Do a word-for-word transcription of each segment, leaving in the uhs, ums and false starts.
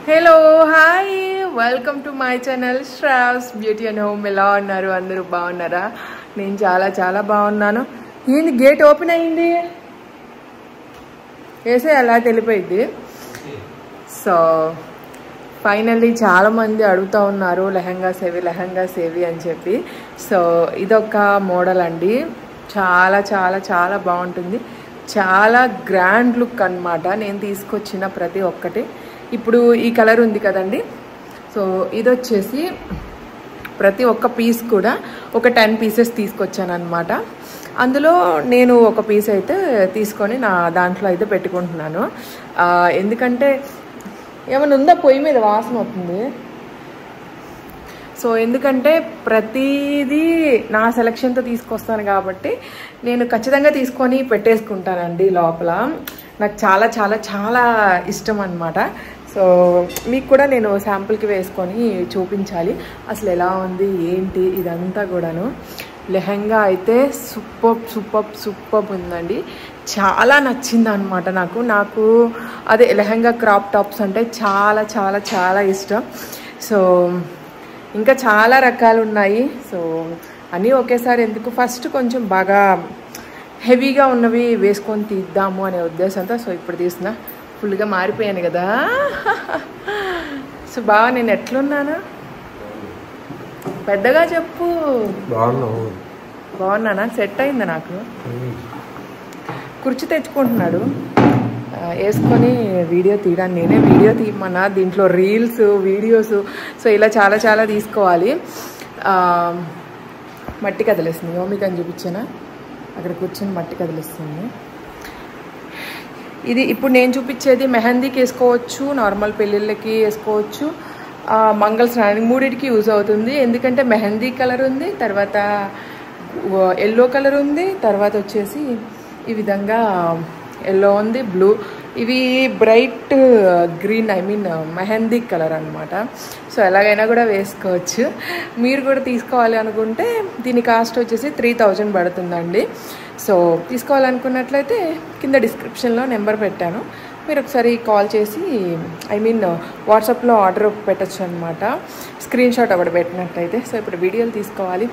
Hello hi welcome to my channel Shravs beauty and home. ఎలా ఉన్నారు అందరూ? బాగున్నారా? నేను చాలా చాలా బాగున్నాను. ఏంది గేట్ ఓపెన్ అయ్యింది? వేసే అలా తెలిపోయింది. సో ఫైనల్లీ చాలామంది అడుగుతూ ఉన్నారు లెహంగా సేవి లెహంగా సేవి అని చెప్పి. సో ఇదొక మోడల్ అండి. చాలా చాలా చాలా బాగుంటుంది. చాలా గ్రాండ్ లుక్ అన్నమాట. నేను తీసుకొచ్చిన ప్రతి ఒక్కటి. ఇప్పుడు ఈ కలర్ ఉంది కదండి, సో ఇది వచ్చేసి ప్రతి ఒక్క పీస్ కూడా ఒక టెన్ పీసెస్ తీసుకొచ్చాను అనమాట. అందులో నేను ఒక పీస్ అయితే తీసుకొని నా దాంట్లో అయితే పెట్టుకుంటున్నాను. ఎందుకంటే ఏమైనా ఉందా పొయ్యి మీద వాసన అవుతుంది. సో ఎందుకంటే ప్రతిదీ నా సెలక్షన్తో తీసుకొస్తాను కాబట్టి నేను ఖచ్చితంగా తీసుకొని పెట్టేసుకుంటానండి లోపల. నాకు చాలా చాలా చాలా ఇష్టం అన్నమాట. సో మీకు కూడా నేను శాంపుల్కి వేసుకొని చూపించాలి అసలు ఎలా ఉంది ఏంటి ఇదంతా కూడాను. లెహంగా అయితే సూపర్ సూపర్ సూపర్ ఉందండి. చాలా నచ్చింది అనమాట నాకు. నాకు అదే లెహంగా క్రాప్ టాప్స్ అంటే చాలా చాలా చాలా ఇష్టం. సో ఇంకా చాలా రకాలు ఉన్నాయి. సో అన్నీ ఒకేసారి ఎందుకు, ఫస్ట్ కొంచెం బాగా హెవీగా ఉన్నవి వేసుకొని తీద్దాము అనే ఉద్దేశంతో సో ఇప్పుడు తీసిన ఫుల్గా మారిపోయాను కదా. సో బాగా నేను ఎట్లున్నానా? పెద్దగా చెప్పు. బాగున్నానా? సెట్ అయిందా? నాకు కుర్చీ తెచ్చుకుంటున్నాడు వేసుకొని వీడియో తీయడానికి. నేనే వీడియో తీయమన్నా, దీంట్లో రీల్స్ వీడియోస్ సో ఇలా చాలా చాలా తీసుకోవాలి. మట్టి కదిలేస్తుంది. ఓమిక అని చూపించానా? అక్కడ కూర్చొని మట్టి కదిలిస్తుంది. ఇది ఇప్పుడు నేను చూపించేది మెహందీకి వేసుకోవచ్చు, నార్మల్ పెళ్ళిళ్ళకి వేసుకోవచ్చు, మంగళ స్నానానికి, మూడింటికి యూజ్ అవుతుంది. ఎందుకంటే మెహందీ కలర్ ఉంది, తర్వాత ఎల్లో కలర్ ఉంది, తర్వాత వచ్చేసి ఈ విధంగా ఎల్లో ఉంది, బ్లూ, ఇవి bright green I mean mehndi colour అనమాట. సో ఎలాగైనా కూడా వేసుకోవచ్చు. మీరు కూడా తీసుకోవాలి అనుకుంటే దీని కాస్ట్ వచ్చేసి త్రీ థౌజండ్ పడుతుందండి. సో తీసుకోవాలనుకున్నట్లయితే కింద డిస్క్రిప్షన్లో నెంబర్ పెట్టాను, మీరు ఒకసారి కాల్ చేసి ఐ మీన్ వాట్సాప్లో ఆర్డర్ పెట్టచ్చు అనమాట, స్క్రీన్ షాట్ ఒకటి పెట్టినట్టయితే. సో ఇప్పుడు వీడియోలు తీసుకోవాలి.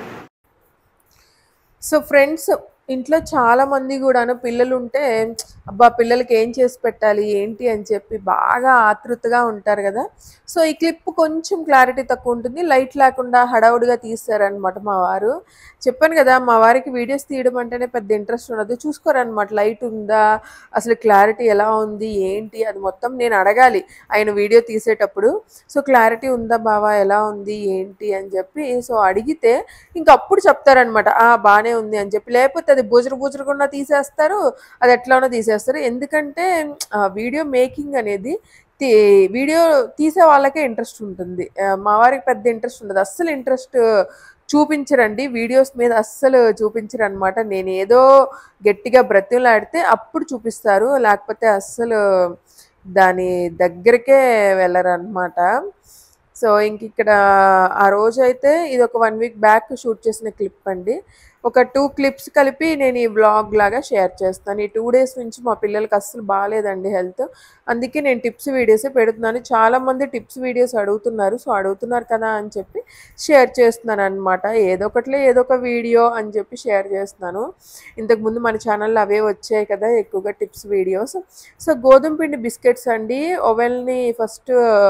సో ఫ్రెండ్స్, ఇంట్లో చాలామంది కూడాను పిల్లలు ఉంటే అబ్బా పిల్లలకి ఏం చేసి పెట్టాలి ఏంటి అని చెప్పి బాగా ఆతృతగా ఉంటారు కదా. సో ఈ క్లిప్ కొంచెం క్లారిటీ తక్కువ ఉంటుంది, లైట్ లేకుండా హడావుడిగా తీస్తారనమాట మా వారు. చెప్పాను కదా మా వారికి వీడియోస్ తీయడం అంటేనే పెద్ద ఇంట్రెస్ట్ ఉండదు, చూసుకోరనమాట. లైట్ ఉందా, అసలు క్లారిటీ ఎలా ఉంది ఏంటి అది మొత్తం నేను అడగాలి ఆయన వీడియో తీసేటప్పుడు. సో క్లారిటీ ఉందా బావా, ఎలా ఉంది ఏంటి అని చెప్పి సో అడిగితే ఇంకప్పుడు చెప్తారనమాట ఆ బాగానే ఉంది అని చెప్పి. లేకపోతే అది బుజరు బుజరుకుండా తీసేస్తారు, అది ఎట్లానో తీసేస్తారు. ఎందుకంటే వీడియో మేకింగ్ అనేది వీడియో తీసే వాళ్ళకే ఇంట్రెస్ట్ ఉంటుంది, మా వారికి పెద్ద ఇంట్రెస్ట్ ఉండదు. అస్సలు ఇంట్రెస్ట్ చూపించరండి వీడియోస్ మీద, అస్సలు చూపించరు అనమాట. నేను ఏదో గట్టిగా బ్రతిమలాడితే అప్పుడు చూపిస్తారు, లేకపోతే అస్సలు దాని దగ్గరికే వెళ్ళరు అనమాట. సో ఇంక ఇక్కడ ఆ రోజు అయితే ఇది ఒక వన్ వీక్ బ్యాక్ షూట్ చేసిన క్లిప్ అండి. ఒక టూ క్లిప్స్ కలిపి నేను ఈ వ్లాగ్ లాగా షేర్ చేస్తాను. ఈ టూ డేస్ నుంచి మా పిల్లలకి అస్సలు బాగాలేదండి హెల్త్, అందుకే నేను టిప్స్ వీడియోసే పెడుతున్నాను. చాలామంది టిప్స్ వీడియోస్ అడుగుతున్నారు, సో అడుగుతున్నారు కదా అని చెప్పి షేర్ చేస్తున్నాను అనమాట. ఏదో ఒకటిలే ఏదో ఒక వీడియో అని చెప్పి షేర్ చేస్తున్నాను. ఇంతకుముందు మన ఛానల్లో అవే వచ్చాయి కదా ఎక్కువగా టిప్స్ వీడియోస్. సో గోధుమ పిండి బిస్కెట్స్ అండి. ఓవెన్ని ఫస్ట్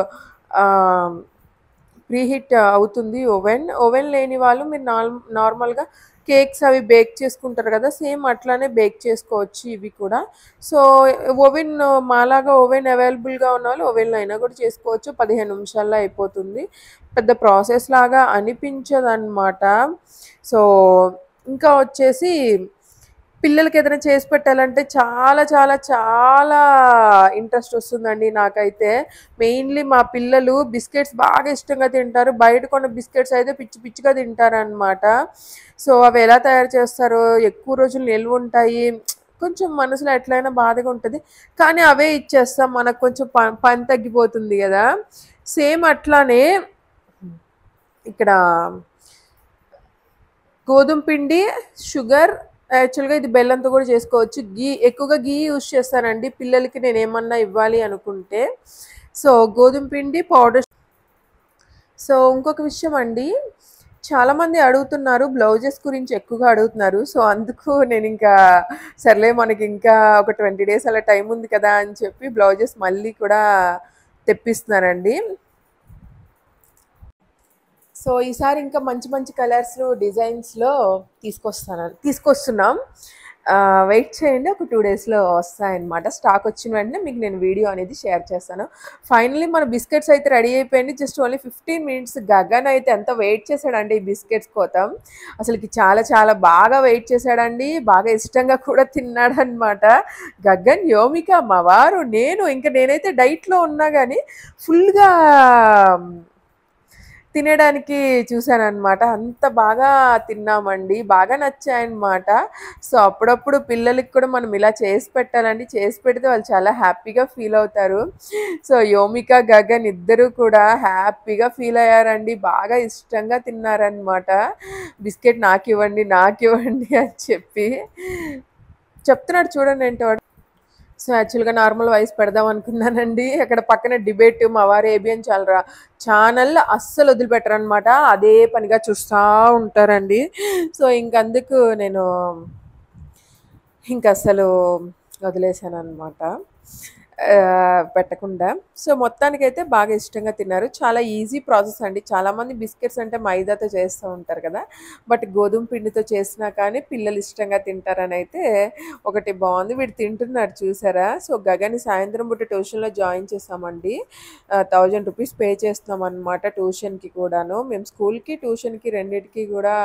ప్రీహీట్ అవుతుంది ఓవెన్. ఓవెన్ లేని వాళ్ళు మీరు నార్మల్గా కేక్స్ అవి బేక్ చేసుకుంటారు కదా, సేమ్ అట్లానే బేక్ చేసుకోవచ్చు ఇవి కూడా. సో ఓవెన్ మాలాగా ఓవెన్ అవైలబుల్గా ఉన్న వాళ్ళు ఓవెన్లో అయినా కూడా చేసుకోవచ్చు, పదిహేను నిమిషాల్లో అయిపోతుంది. పెద్ద ప్రాసెస్ లాగా అనిపించదు అనమాట. సో ఇంకా వచ్చేసి పిల్లలకి ఏదైనా చేసి పెట్టాలంటే చాలా చాలా చాలా ఇంట్రెస్ట్ వస్తుందండి నాకైతే. మెయిన్లీ మా పిల్లలు బిస్కెట్స్ బాగా ఇష్టంగా తింటారు, బయట కొన్న బిస్కెట్స్ అయితే పిచ్చి పిచ్చిగా తింటారు అనమాట. సో అవి ఎలా తయారు చేస్తారో, ఎక్కువ రోజులు నిల్వ ఉంటాయి, కొంచెం మనసులో ఎట్లయినా బాధగా ఉంటుంది. కానీ అవే ఇచ్చేస్తాం, మనకు కొంచెం పని తగ్గిపోతుంది కదా. సేమ్ అట్లానే ఇక్కడ గోధుమ పిండి, షుగర్, యాక్చువల్గా ఇది బెల్లంతో కూడా చేసుకోవచ్చు. గీ ఎక్కువగా గీ యూజ్ చేస్తానండి పిల్లలకి నేను ఏమన్నా ఇవ్వాలి అనుకుంటే. సో గోధుమ పిండి పౌడర్. సో ఇంకొక విషయం అండి, చాలామంది అడుగుతున్నారు బ్లౌజెస్ గురించి ఎక్కువగా అడుగుతున్నారు. సో అందుకు నేను ఇంకా సర్లే మనకి ఇంకా ఒక ట్వంటీ డేస్ అలా టైం ఉంది కదా అని చెప్పి బ్లౌజెస్ మళ్ళీ కూడా తెప్పిస్తున్నానండి. సో ఈసారి ఇంకా మంచి మంచి కలర్స్ డిజైన్స్లో తీసుకొస్తాను తీసుకొస్తున్నాం వెయిట్ చేయండి, ఒక టూ డేస్లో వస్తాయన్నమాట. స్టాక్ వచ్చిన వెంటనే మీకు నేను వీడియో అనేది షేర్ చేస్తాను. ఫైనలీ మన బిస్కెట్స్ అయితే రెడీ అయిపోయింది. Just only fifteen minutes. Gagan అయితే ఎంత వెయిట్ చేశాడండి ఈ బిస్కెట్స్ కోసం, అసలుకి చాలా చాలా బాగా వెయిట్ చేశాడండి. బాగా ఇష్టంగా కూడా తిన్నాడు అనమాట. గగన్, యోమిక, మా వారు, నేను, ఇంకా నేనైతే డైట్లో ఉన్నా కానీ ఫుల్గా తినడానికి చూశానన్నమాట. అంత బాగా తిన్నామండి, బాగా నచ్చాయన్నమాట. సో అప్పుడప్పుడు పిల్లలకి కూడా మనం ఇలా చేసి పెట్టాలండి. చేసి పెడితే వాళ్ళు చాలా హ్యాపీగా ఫీల్ అవుతారు. సో యోమిక, గగన్ ఇద్దరు కూడా హ్యాపీగా ఫీల్ అయ్యారండి. బాగా ఇష్టంగా తిన్నారనమాట. బిస్కెట్ నాకు ఇవ్వండి నాకు ఇవ్వండి అని చెప్పి చెప్తున్నాడు చూడండి ఏంటో. సో యాక్చువల్గా నార్మల్ వాయిస్ పెడదాం అనుకున్నానండి. అక్కడ పక్కన డిబేట్, మా వారు ఏబిఎన్ చాలరా ఛానల్ అస్సలు వదిలిపెట్టరు అనమాట. అదే పనిగా చూస్తూ ఉంటారండి. సో ఇంకందుకు నేను ఇంక అసలు వదిలేసాను అనమాట పెట్టకుండా. సో మొత్తానికైతే బాగా ఇష్టంగా తిన్నారు. చాలా ఈజీ ప్రాసెస్ అండి. చాలామంది బిస్కెట్స్ అంటే మైదాతో చేస్తూ ఉంటారు కదా, బట్ గోధుమ పిండితో చేసినా కానీ పిల్లలు ఇష్టంగా తింటారని అయితే ఒకటి బాగుంది. వీడు తింటున్నాడు చూసారా. సో గగని సాయంత్రం పూట ట్యూషన్లో జాయిన్ చేసామండి. థౌజండ్ రూపీస్ పే చేస్తున్నాం అనమాట ట్యూషన్కి కూడాను. మేము స్కూల్కి ట్యూషన్కి రెండింటికి కూడా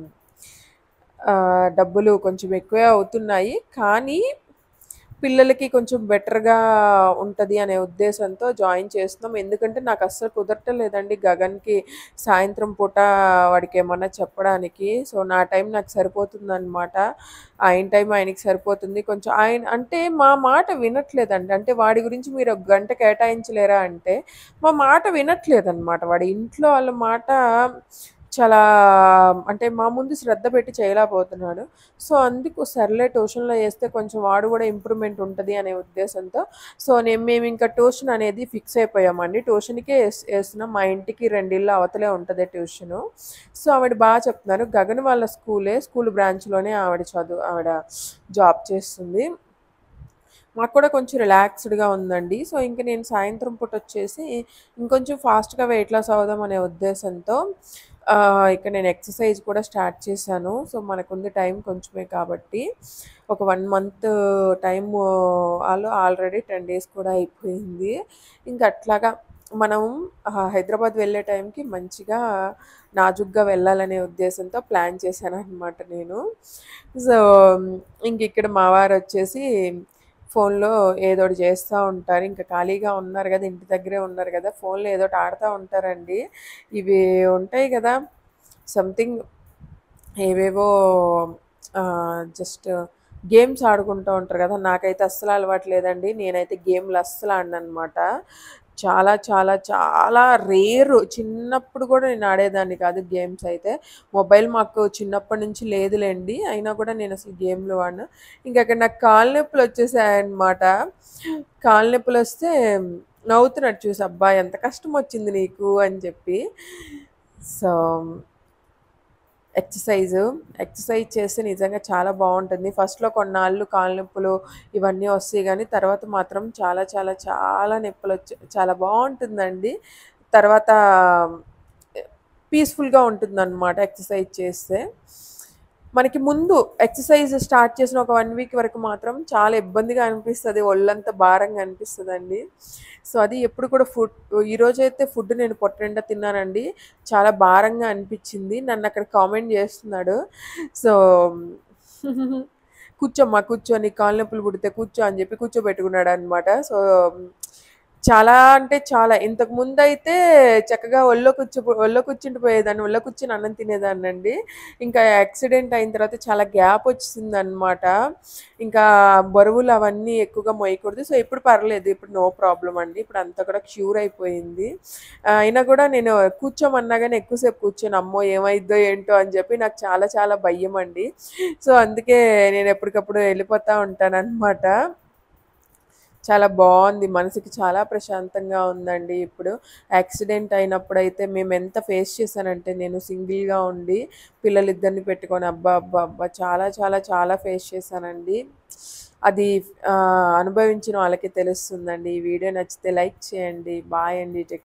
డబ్బులు కొంచెం ఎక్కువే అవుతున్నాయి, కానీ పిల్లలకి కొంచెం బెటర్గా ఉంటుంది అనే ఉద్దేశంతో జాయిన్ చేస్తున్నాం. ఎందుకంటే నాకు అస్సలు కుదరటం లేదండి గగన్కి సాయంత్రం పూట వాడికి ఏమన్నా చెప్పడానికి. సో నా టైం నాకు సరిపోతుందన్నమాట, ఆయన టైం ఆయనకి సరిపోతుంది. కొంచెం ఆయన అంటే మా మాట వినట్లేదండి. అంటే వాడి గురించి మీరు ఒక గంట కేటాయించలేరా అంటే మా మాట వినట్లేదన్నమాట. వాడి ఇంట్లో వాళ్ళ మాట చాలా అంటే మా ముందు శ్రద్ధ పెట్టి చేయలేకపోతున్నాడు. సో అందుకు సర్లే ట్యూషన్లో వేస్తే కొంచెం వాడు కూడా ఇంప్రూవ్మెంట్ ఉంటుంది అనే ఉద్దేశంతో సో నేను మేము ఇంకా ట్యూషన్ అనేది ఫిక్స్ అయిపోయామండి. ట్యూషన్కే వేస్తున్నాం. మా ఇంటికి రెండిళ్ళు అవతలే ఉంటుంది ట్యూషను. సో ఆవిడ బాగా చెప్తున్నారు. గగన్ వాళ్ళ స్కూలే, స్కూల్ బ్రాంచ్లోనే ఆవిడ చదువు ఆవిడ జాబ్ చేస్తుంది. మాకు కూడా కొంచెం రిలాక్స్డ్గా ఉందండి. సో ఇంక నేను సాయంత్రం పూట వచ్చేసి ఇంకొంచెం ఫాస్ట్గా వెయిట్ లాస్ అవుదాం అనే ఉద్దేశంతో ఇక నేను ఎక్సర్సైజ్ కూడా స్టార్ట్ చేశాను. సో మనకుంది టైం కొంచెమే కాబట్టి ఒక వన్ మంత్ టైం వాళ్ళు ఆల్రెడీ టెన్ డేస్ కూడా అయిపోయింది. ఇంకా అట్లాగా మనం హైదరాబాద్ వెళ్ళే టైంకి మంచిగా నాజుగ్గా వెళ్ళాలనే ఉద్దేశంతో ప్లాన్ చేశాను అనమాట నేను. సో ఇంక ఇక్కడ మా వారు వచ్చేసి ఫోన్లో ఏదో ఒకటి చేస్తూ ఉంటారు. ఇంకా ఖాళీగా ఉన్నారు కదా, ఇంటి దగ్గరే ఉన్నారు కదా, ఫోన్లో ఏదో ఒకటి ఆడుతూ ఉంటారండి. ఇవి ఉంటాయి కదా సంథింగ్ ఏవేవో జస్ట్ గేమ్స్ ఆడుకుంటూ ఉంటారు కదా. నాకైతే అస్సలు అలవాటు లేదండి. నేనైతే గేమ్లు అస్సలు ఆడను అనమాట. చాలా చాలా చాలా రేరు. చిన్నప్పుడు కూడా నేను ఆడేదాన్ని కాదు గేమ్స్ అయితే. మొబైల్ మాకు చిన్నప్పటి నుంచి లేదులేండి, అయినా కూడా నేను అసలు గేమ్లు వాడినా. ఇంకా అక్కడ నాకు కాళ్ళ నొప్పులు వచ్చేసాయన్నమాట. కాళ్ళ నొప్పులు వస్తే నవ్వుతున్నట్టు చూసి, అబ్బా ఎంత కష్టం వచ్చింది నీకు అని చెప్పి. సో ఎక్సర్సైజు ఎక్సర్సైజ్ చేస్తే నిజంగా చాలా బాగుంటుంది. ఫస్ట్లో కొన్నాళ్ళు కాళ్ళ నొప్పులు ఇవన్నీ వస్తాయి, కానీ తర్వాత మాత్రం చాలా చాలా చాలా నొప్పులు వచ్చి చాలా బాగుంటుందండి. తర్వాత పీస్ఫుల్గా ఉంటుందన్నమాట ఎక్సర్సైజ్ చేస్తే. మనకి ముందు ఎక్సర్సైజ్ స్టార్ట్ చేసిన ఒక వన్ వీక్ వరకు మాత్రం చాలా ఇబ్బందిగా అనిపిస్తుంది, ఒళ్ళంతా భారంగా అనిపిస్తుందండి. సో అది ఎప్పుడు కూడా ఫుడ్, ఈరోజైతే ఫుడ్ నేను పొట్ట నిండా తిన్నానండి, చాలా భారంగా అనిపించింది. నన్ను అక్కడ కామెంట్ చేస్తున్నాడు. సో కూర్చోమ్మా కూర్చో, నీ కాళ్ళ నొప్పులు పుడితే కూర్చో అని చెప్పి కూర్చోబెట్టుకున్నాడు అనమాట. సో చాలా అంటే చాలా, ఇంతకు ముందు అయితే చక్కగా ఒళ్ళో కూర్చో ఒళ్ళో కూర్చుంటూ పోయేదాన్ని, ఒళ్ళో కూర్చుని అన్నం తినేదాన్ని అండి. ఇంకా యాక్సిడెంట్ అయిన తర్వాత చాలా గ్యాప్ వచ్చింది అనమాట. ఇంకా బరువులు అవన్నీ ఎక్కువగా మోయకూడదు. సో ఇప్పుడు పర్లేదు, ఇప్పుడు నో ప్రాబ్లం అండి. ఇప్పుడు అంతా కూడా క్యూర్ అయిపోయింది. అయినా కూడా నేను కూర్చోమన్నా కానీ ఎక్కువసేపు కూర్చొని అమ్మో ఏమైద్దో ఏంటో అని చెప్పి నాకు చాలా చాలా భయం అండి. సో అందుకే నేను ఎప్పటికప్పుడు వెళ్ళిపోతూ ఉంటాను అనమాట. చాలా బాగుంది. మనసుకి చాలా ప్రశాంతంగా ఉందండి. ఇప్పుడు యాక్సిడెంట్ అయినప్పుడైతే మేము ఎంత ఫేస్ చేశానంటే, నేను సింగిల్‌గా ఉండి పిల్లలిద్దరిని పెట్టుకొని అబ్బా! అబ్బా! అబ్బా! చాలా చాలా చాలా ఫేస్ చేశానండి. అది ఆహ్, అనుభవించిన వాళ్ళకి తెలుస్తుందండి. ఈ వీడియో నచ్చితే లైక్ చేయండి. బాయ్ అండి. టేక్